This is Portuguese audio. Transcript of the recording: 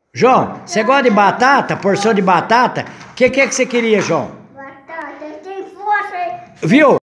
João, você gosta de batata? Porção de batata? O que é que você queria, João? Batata, tem força aí. Viu?